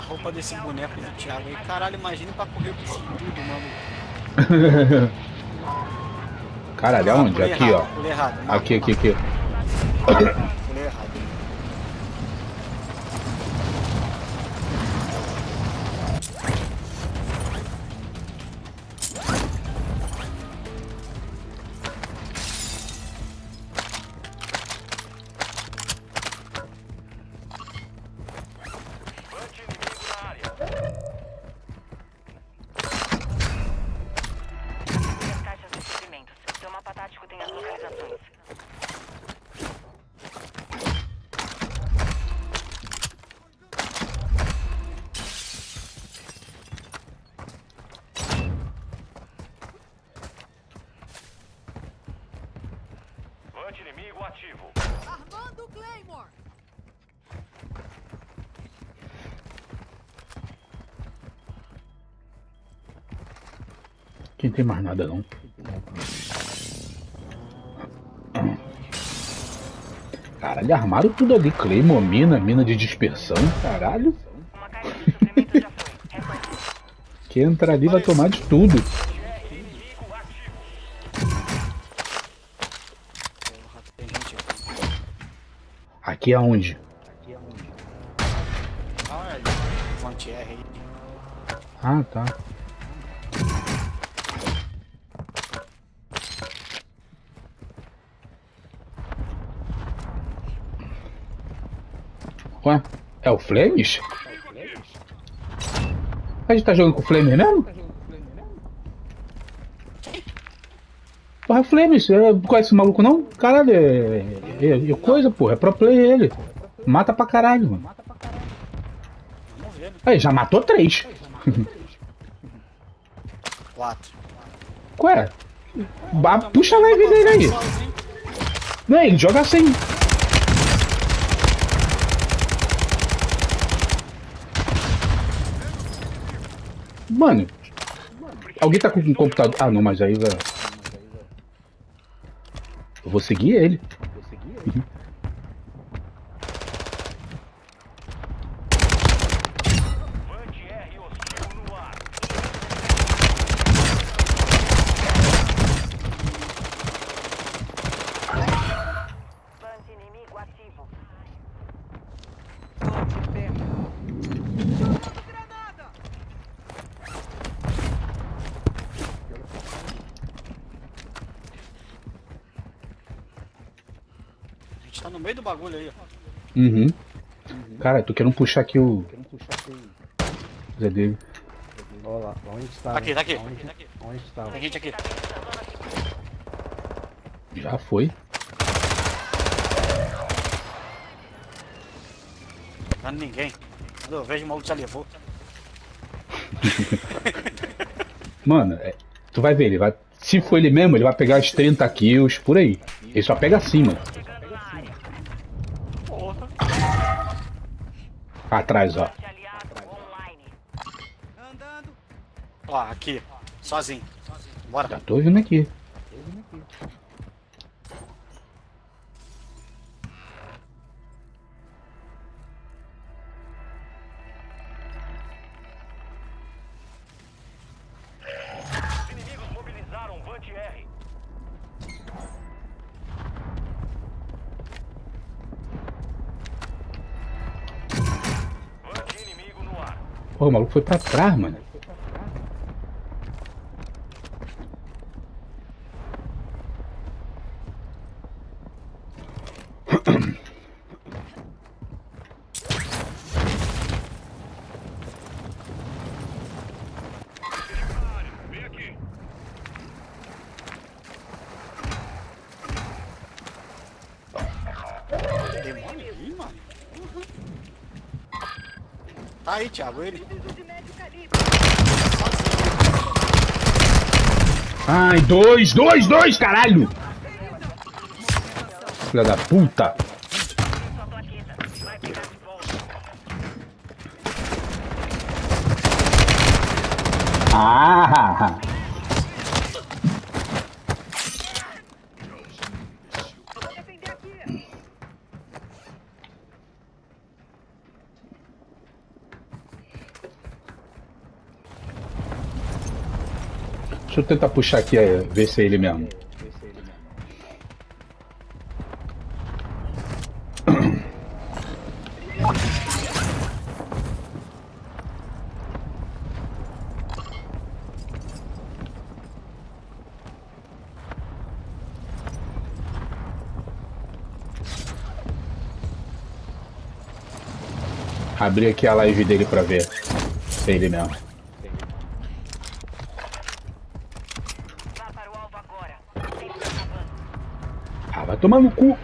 roupa desse boneco do Thiago aí. Caralho, imagina pra correr com isso tudo, mano. Caralho, Ah, aonde? pulei Aqui, ó. errado, pulei errado. Aqui, Marca, aqui, marca. aqui. Pulei errado. As caixas de suprimentos. Seu mapa tático tem as localizações. Vante inimigo ativo. Armando Claymore! Aqui não tem mais nada, não. Caralho, armaram tudo ali. Claymore, mina de dispersão. Caralho. Uma caixa de suprimentos já foi. Reforce. Quem entrar ali vai tomar de tudo. Porra, tem gente aqui. Aqui aonde? Olha ali, Fonte R aí. Ah, tá. Ué, é o Flames? A gente tá jogando com o Flames mesmo? Porra, é o Flames, conhece esse maluco não? Caralho, é coisa, porra, é pro player ele. Mata pra caralho, mano. Vamos ver, né? Aí, já matou 3. 4. Ué, puxa a live dele aí. Não, ele joga assim. Mano, alguém tá com um computador. Ah, não, mas aí vai. Eu vou seguir ele. Vante R hostil no ar. Vante inimigo ativo. Granada! A gente tá no meio do bagulho aí, ó. Uhum. Cara, tô querendo puxar aqui o Zé dele. Olha lá, onde está? Tá aqui, tá aqui. Onde está? Tem gente aqui. Já foi. Não ninguém. Quando eu vejo o maluco já levou. Mano, tu vai ver, ele vai. Se for ele mesmo, ele vai pegar as 30 kills por aí. Ele só pega assim, mano. Chegando na área. Porra. Atrás, ó. Vante aliado online. Andando! Ó, aqui. Sozinho. Bora. Já tô vindo aqui. Os inimigos mobilizaram Vante R. Vante inimigo no ar. Pô, o maluco foi pra trás, mano. Vem aqui. Demônio aí, mano. Tá aí, Thiago, ele. Ai, dois, caralho! Filha da puta! Sua plaqueta. Vai pegar de volta. Ah! Vou defender aqui! Deixa eu tentar puxar aqui, ver se é ele mesmo. Abri aqui a live dele pra ver se é ele mesmo. Vá para o alvo agora. O tempo está acabando. Ah, vai tomar no cu.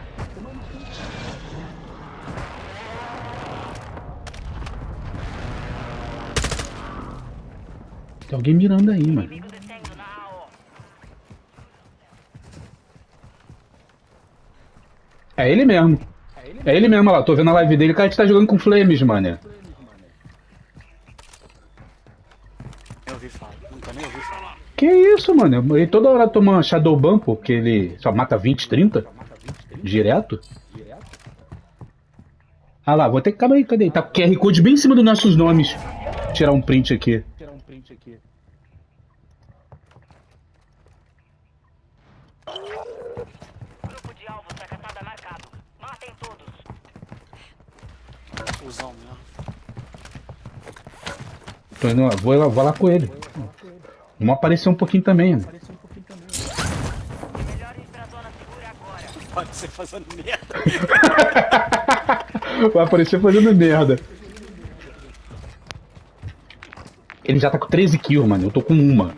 Tem alguém mirando aí, mano. Inimigo descendo na AO. É ele mesmo. É ele mesmo, olha lá. Tô vendo a live dele. O cara que tá jogando com Flames, mano. Eu ouvi falar, nunca nem ouvi falar. Que isso, mano? Ele toda hora toma Shadow Ban, pô, porque ele só mata 20, 30 direto. Ah lá, vou ter que... Calma aí, cadê? Tá com o QR Code bem em cima dos nossos nomes. Vou tirar um print aqui. Grupo de alvos da caçada marcado. Matem todos. Fusão mesmo. Tô indo, vou lá com ele. Vamos aparecer um pouquinho também, né? Melhor ir pra zona segura agora. Pode ser fazendo merda. Vai aparecer fazendo merda. Ele já tá com 13 kills, mano. Eu tô com uma.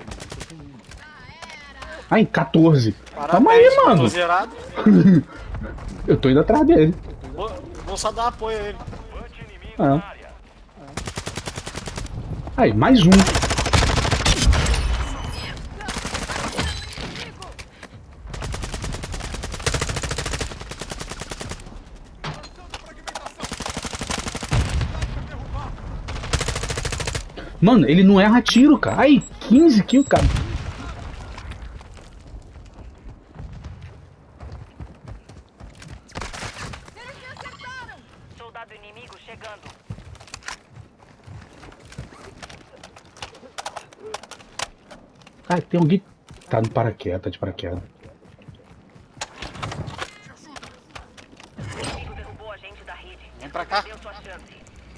Ai, 14. Calma aí, Tô mano. zerado. Eu tô indo atrás dele. Vou só dar apoio a ele. Vante inimigo Ah. na área. Aí, mais um. Mano, ele não erra tiro, cara. Ai, 15 kills, cara. Soldado inimigo chegando. Ai, tem alguém... Tá no paraquedas, tá de paraquedas. O inimigo derrubou a gente da rede. Vem pra cá. Deu sua chance.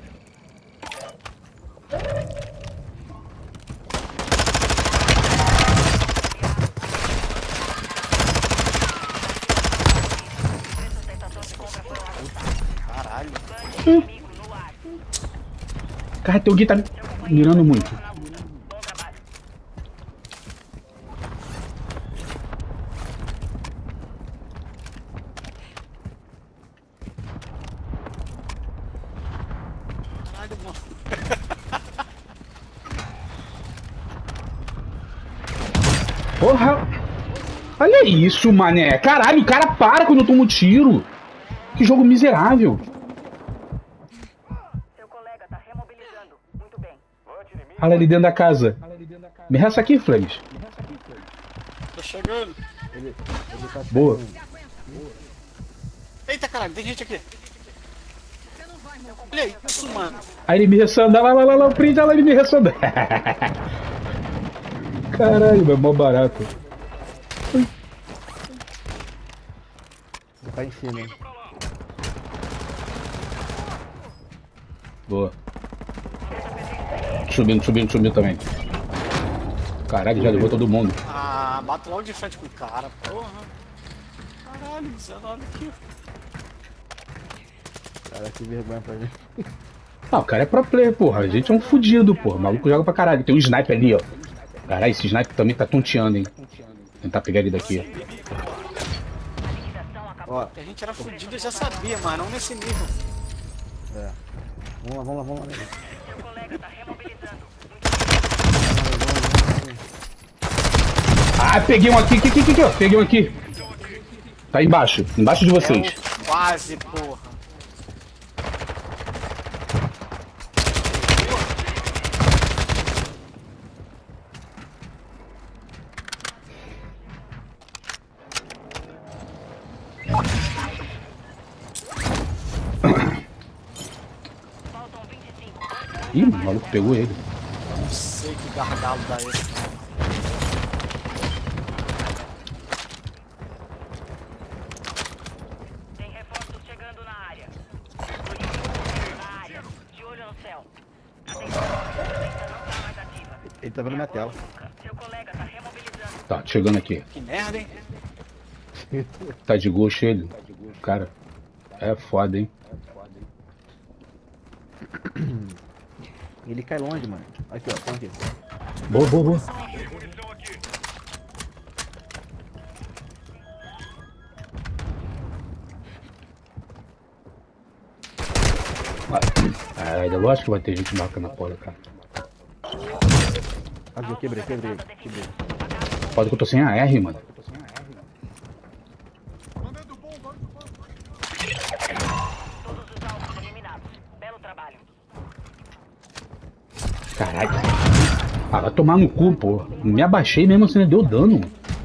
Essas tentações de compra foram ajustadas. Caralho. Inimigo no ar. Cara, tem alguém que tá mirando muito. Na luta. Bom trabalho. Caralho, mano. Porra! Olha isso, mané. Caralho, o cara para quando eu tomo tiro. Que jogo miserável. Seu colega tá remobilizando. Muito bem. Vante inimigo. Olha ali dentro da casa. Me resta aqui, Flames. Tô chegando. Ele tá Boa. Eita, caralho, tem gente aqui. Olha aí, isso, mano. Aí ele me ressanda. Lá, o print, olha lá, ele me ressanda. Caralho, é mó barato. Ele tá em cima, hein? Boa. Subindo também. Caralho, já levou todo mundo. Ah, bato logo de frente com o cara, porra. Caralho, 19 kills. Cara, que vergonha pra mim. Ah, o cara é pro player, porra. A gente é um fudido, porra. O maluco joga pra caralho. Tem um sniper ali, ó. Caralho, esse sniper também tá tonteando, hein. Vou tentar pegar ele daqui. Liquidação acabou. Ó, Que a gente era fudido, eu já sabia, mano. Não nesse nível. é. Vamos lá. Seu colega tá remobilizando. Ah, peguei um aqui, ó. Peguei um aqui. Tá embaixo de vocês. Quase, porra. Faltam 25. Ih, o maluco pegou ele. Não sei que gargalo dá esse. Ele tá vendo minha tela. Seu colega tá remobilizando. Tá, chegando aqui. Que merda, hein? Tá de ghost ele. Cara, é foda, hein? Ele cai longe, mano. Aqui, ó. Tá aqui. Boa, boa, boa. Tem munição aqui. É lógico que vai ter gente marcando a porta, cara. Aqui, eu quebrei. Foda que eu tô sem AR, mano. Todos os alvos eliminados. Belo trabalho. Caralho. Ah, vai tomar no cu, pô. Me abaixei mesmo assim, não deu dano.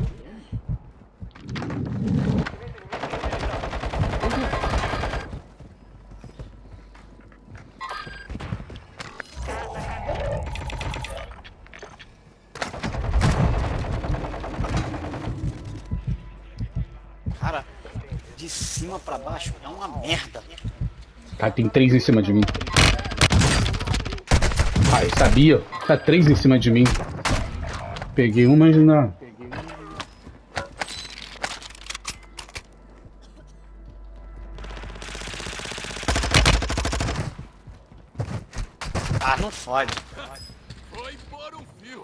Cara, de cima pra baixo é uma merda. Tá, tem 3 em cima de mim. Ah, eu sabia. Tá 3 em cima de mim. Peguei um, mas não. Ah, não fode. Foi embora um fio.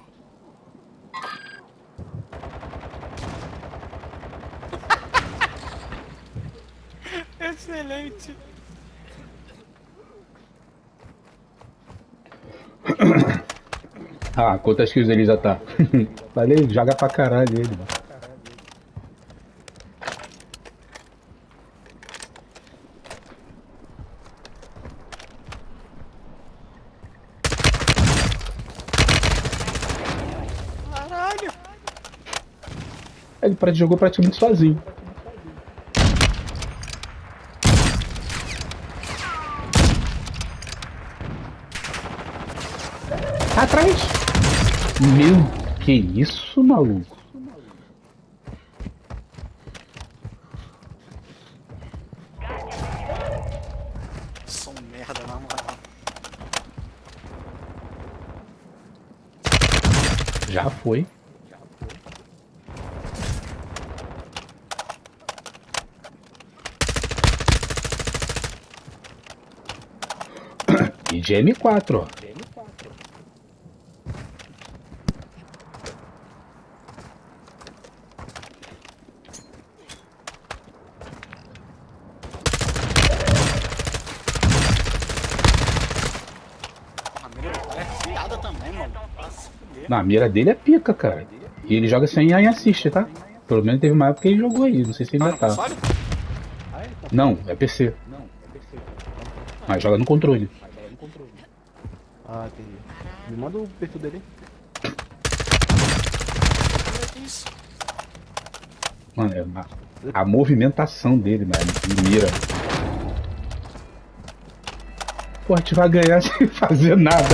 Excelente. Ah, quantas kills ele já tá? Falei, joga pra caralho ele, mano. Caralho. Ele jogou praticamente sozinho. Atrás! Meu, que isso, maluco? Sou um merda, na moral. Já foi. E de M4, ó. A mira do cara é fiada também, mano. Vai se fuder. Na mira dele é pica, cara. E ele joga sem aim assist, tá? Pelo menos teve uma época que ele jogou aí, não sei se Tá ainda no tá. console? Não, é PC. Mas joga no controle. Ah, entendi. Me manda o perfil dele. Olha isso. Mano, é a movimentação dele, mano, de mira. Pô, a gente vai ganhar sem fazer nada.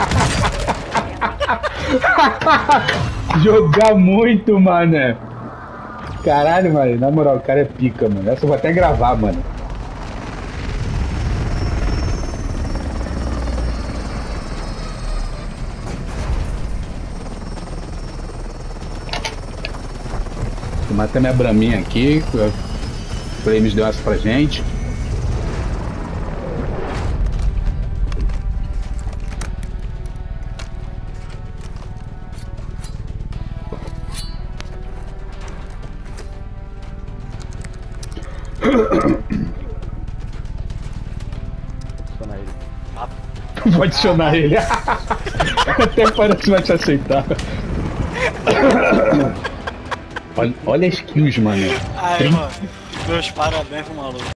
Jogar muito, mano. Caralho, mano, na moral, o cara é pica, mano. Essa eu vou até gravar, mano. Vou matar minha braminha aqui. O Flames deu essa pra gente. Adicionar ele. Vou adicionar ele. Até parece que vai te aceitar. Olha as kills, mano. Ai, mano. Meus parabéns pro maluco.